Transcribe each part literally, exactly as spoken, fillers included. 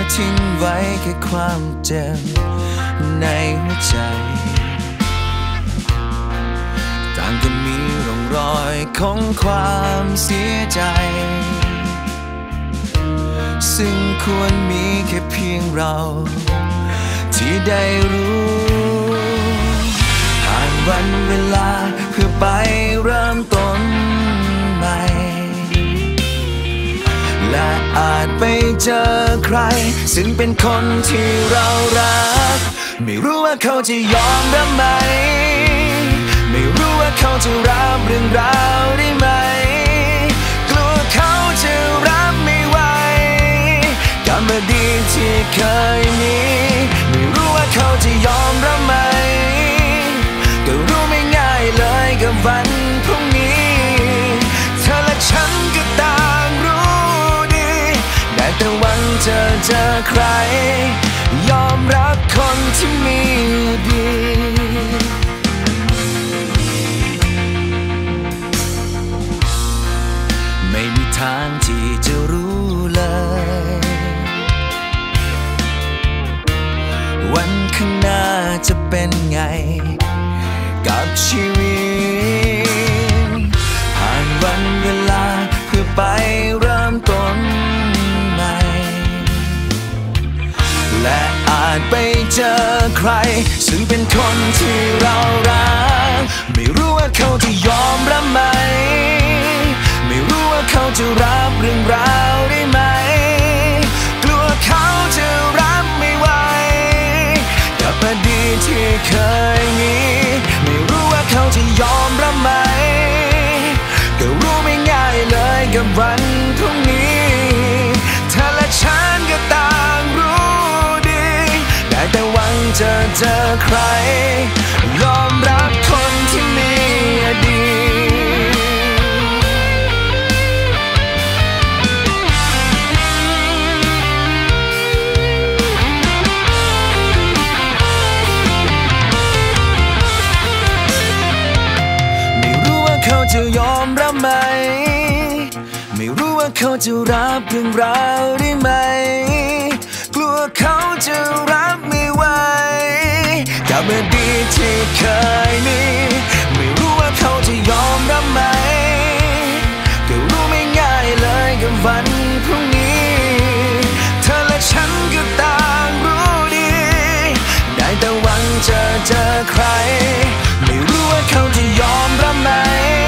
ทิ้งไว้แค่ความเจ็บในหัวใจต่างกันมีร่องรอยของความเสียใจซึ่งควรมีแค่เพียงเราที่ได้รู้ผ่านวันเวลาเพื่อไปเริ่มต้นใหม่และอาจไปเจอใครซึ่งเป็นคนที่เรารักไม่รู้ว่าเขาจะยอมรับไหมไม่รู้ว่าเขาจะรับเรื่องราวได้ไหมกลัวเขาจะรับไม่ไหวกับอดีตที่เคยมีไม่รู้ว่าเขาจะยอมรับไหมก็รู้ไม่ง่ายเลยกับวันพรุ่งนี้เธอและฉันก็ต่างรู้ดีได้แต่หวังจะเจอใครยอมรับคนที่มีดีไม่มีทางที่จะรู้เลยวันข้างหน้าจะเป็นไงกับชีวิตผ่านวันเวลาเพื่อไปเริ่มต้นใหม่และอาจไปเจอใครซึ่งเป็นคนที่เรารักไม่รู้ว่าเขาจะยอมรับไหมไม่รู้ว่าเขาจะรับเรื่องราวได้ไหมกลัวเขาจะรับไม่ไหวกับอดีตที่เคยมีไม่รู้ว่าเขาจะยอมรับไหมก็รู้ไม่ง่ายเลยกับวันพรุ่งนี้เธอและฉันก็ต่างรู้ดีได้แต่หวังจะเจอใครยอมรับคนที่มีอดีตเขาจะยอมรับไหมไม่รู้ว่าเขาจะรับเรื่องราวได้ไหมกลัวเขาจะรับไม่ไหวกับอดีตที่เคยมีไม่รู้ว่าเขาจะยอมรับไหมก็รู้ไม่ง่ายเลยกับวันพรุ่งนี้เธอและฉันก็ต่างรู้ดีได้แต่หวังจะเจอใครไม่รู้ว่าเขาจะยอมรับไหม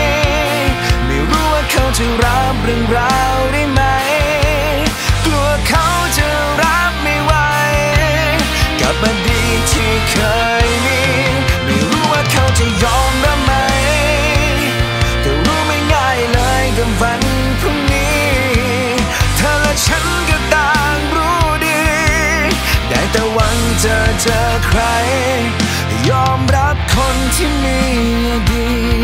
เขาจะรับเรื่องราวได้ไหมกลัวเขาจะรับไม่ไหวกับอดีตที่เคยมีไม่รู้ว่าเขาจะยอมรับไหมก็รู้ไม่ง่ายเลยกับวันพรุ่งนี้เธอและฉันก็ต่างรู้ดีได้แต่หวังจะเจอใครยอมรับคนที่มีดี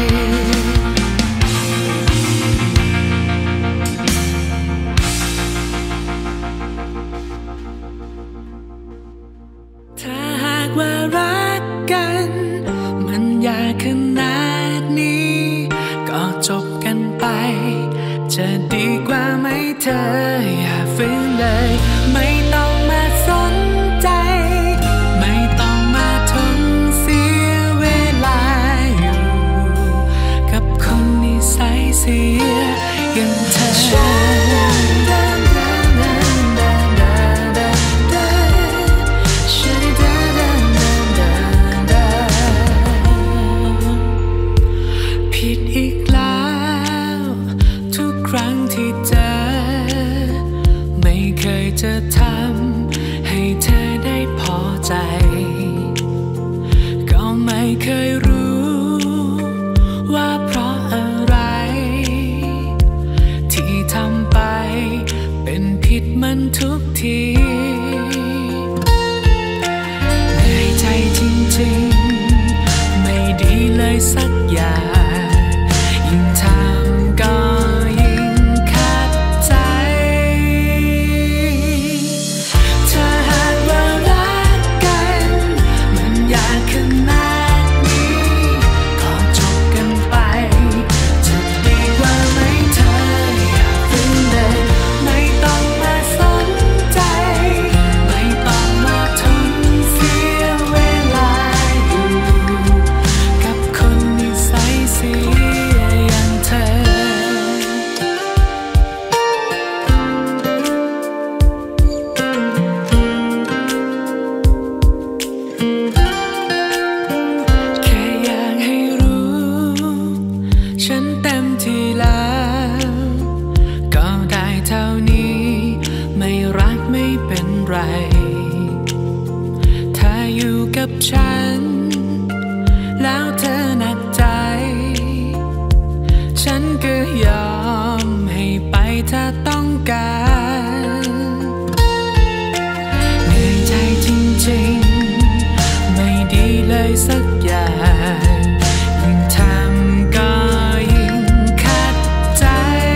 ว่ารักกันมันยากขนาดนี้ก็จบกันไปจะดีกว่าไหมเธออย่าฝืนเลยไม่ต้องมาสนใจไม่ต้องมาทนเสียเวลาอยู่กับคนนิสัยเสียอย่างเธอจะทำให้เธอได้พอใจก็ไม่เคยรู้ว่าเพราะอะไรที่ทำไปเป็นผิดมันทุกทีเหนื่อยใจจริงๆไม่ดีเลยสักอย่างยิ่งทำก็ยิ่งขัดใจไกับฉันแล้วเธอหนักใจฉันก็ยอมให้ไปถ้าต้องการเหนื่อยใจจริงๆไม่ดีเลยสักอย่างยิ่งทำก็ยิ่งขัดใจ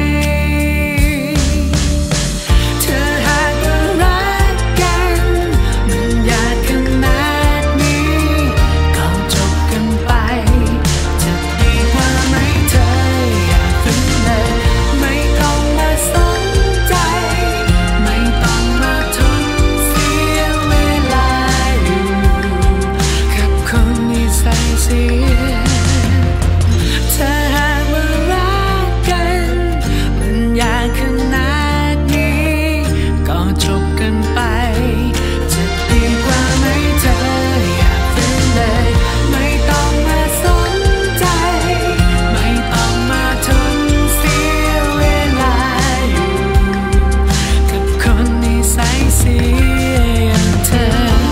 เธอหากว่ารักกันมันยากขนาดนี้ก็จบกันไปจะดีกว่าไหมเธออย่าฝืนเลยไม่ต้องมาสนใจไม่ต้องมาทนเสียเวลาอยู่กับคนนิสัยเสียเธอหากว่ารักกันมันยากขนาดนี้ก็จบกันไปจะดีกว่าไหมเธออย่าฝืนเลยไม่ต้องมาสนใจไม่ต้องมาทนเสียเวลาอยู่กับคนนิสัยเสียอย่างเธอ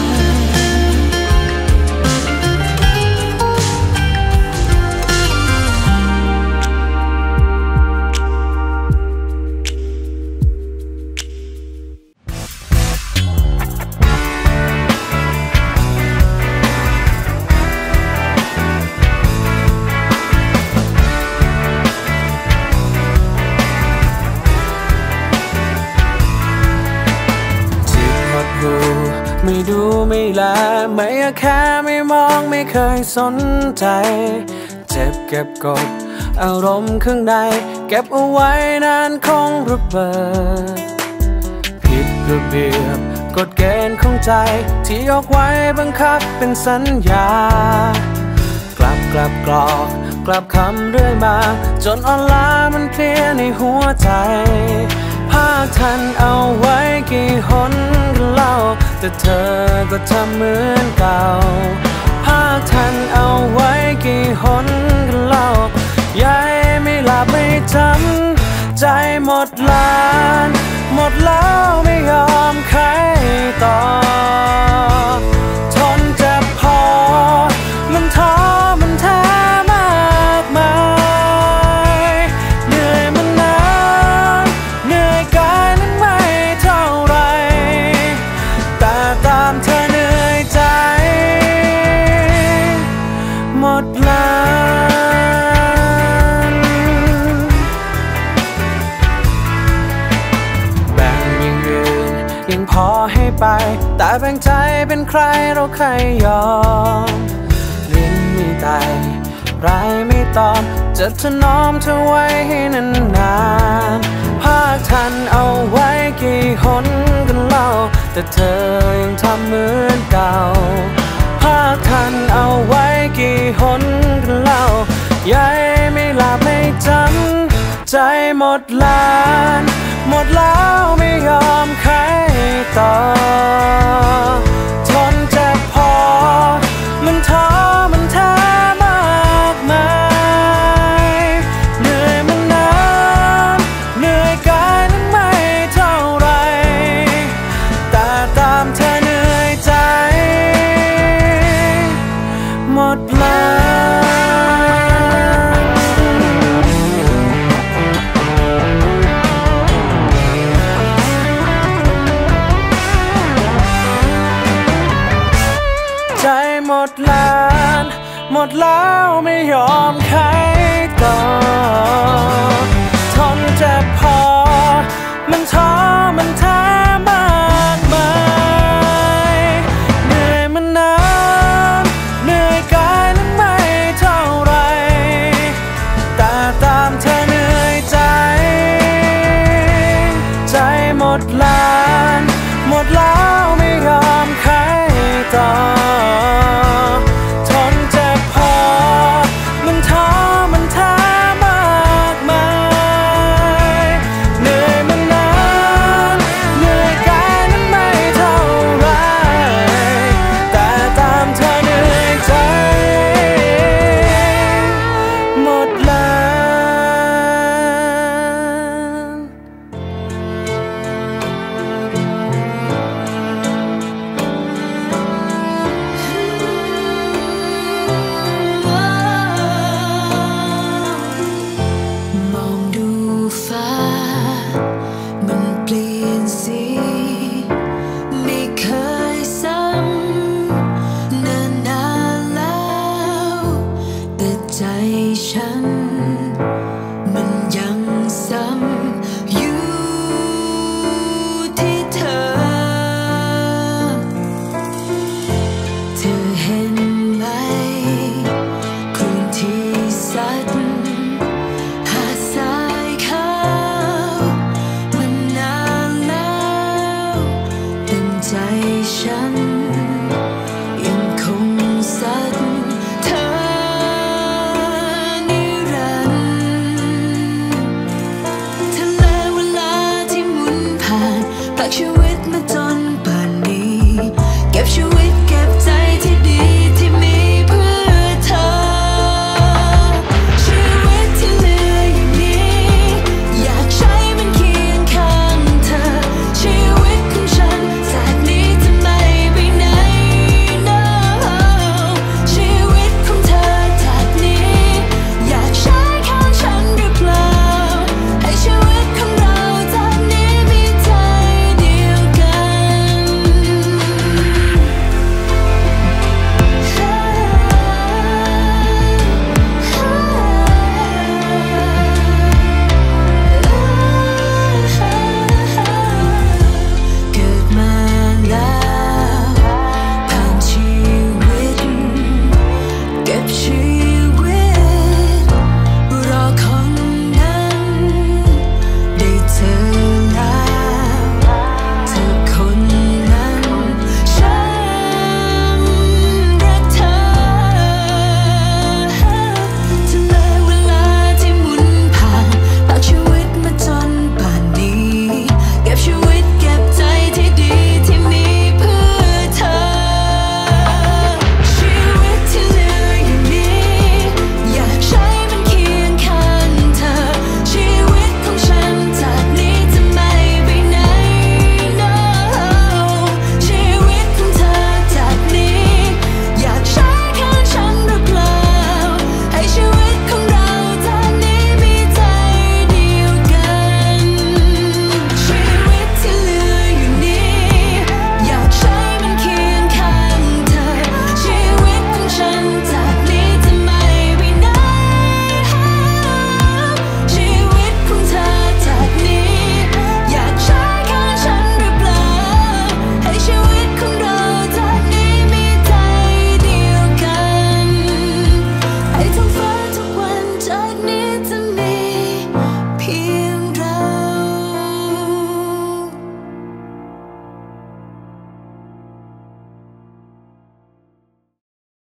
ไม่ดูไม่แลไม่อาแค่ไม่มองไม่เคยสนใจเจ็บเก็บกดอารมณ์ข้างในเก็บเอาไว้นานคงระเบิดผิดระเบียบกฎเกณฑ์ของใจที่ยกไว้บังคับเป็นสัญญากลับกลับกรอกกลับคำเรื่อยมาจนอ่อนล้ามันเพลียในหัวใจภาคทันเอาไว้กี่หนกันเล่าแต่เธอก็ทำเหมือนเก่าภาคทันเอาไว้กี่หนกันเล่าย้ายไม่หลับไม่จำใจหมดล้านหมดแล้วไม่ยอมใครต่อทนเจ็บพอมันท้อมันแท้มากมายเหนื่อยมันนานเหนื่อยกายนั้นไม่เท่าไรแต่ตามเธอเหนื่อยใจหมดล้านแบ่งอย่างอื่นยังพอให้ไปแต่แบ่งใจเป็นใครเราใครยอมลิ้นไม่ไตไรไม่ตอบจะถนอมเธอไว้ให้นานๆภาคทันเอาไว้กี่หนกันเล่าแต่เธอยังทำเหมือนเก่าภาคทันเอาไว้กี่หนกันเล่าย้ายไม่หลับไม่จำใจหมดล้านหมดแล้วไม่ยอมใครต่อทนเจ็บพอมันท้อมันแท้มากมายเหนื่อยมันนานเหนื่อยกายนั้นไม่เท่าไรแต่ตามเธอเหนื่อยใจหมดล้านใจหมดล้านหมดแล้วไม่ยอมใครต่อทนเจ็บพอมันท้อมันแท้มากมายเหนื่อยมันนานเหนื่อยกายนั้นไม่เท่าไรแต่ตามเธอเหนื่อยใจใจหมดล้านหมดแล้วไม่ยอมใครต่อทนเจ็บพอมันท้อมันแท้มากมายฉัน